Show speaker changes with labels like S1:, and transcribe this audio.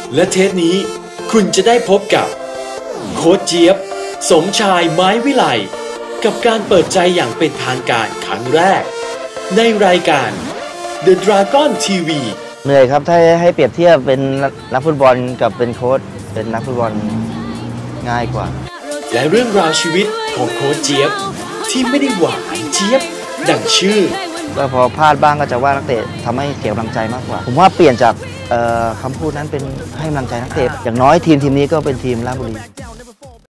S1: และเทปนี้คุณจะได้พบกับโค้ชเจี๊ยบสมชายไม้วิไลกับการเปิดใจอย่างเป็นทางการครั้งแรกในรายการ The Dragon TV
S2: เหนื่อยครับถ้าให้เปรียบเทียบเป็นนักฟุตบอลกับเป็นโค้ชเป็นนักฟุตบอลง่ายกว่า
S1: และเรื่องราวชีวิตของโค้ชเจี๊ยบที่ไม่ได้หวานเจี๊ยบดังชื่อ
S2: ก็พอพลาดบ้างก็จะว่านักเตะทำให้เสียกำลังใจมากกว่าผมว่าเปลี่ยนจากคำพูดนั้นเป็นให้กำลังใจนักเตะอย่างน้อยทีมนี้ก็เป็นทีมราชบุรี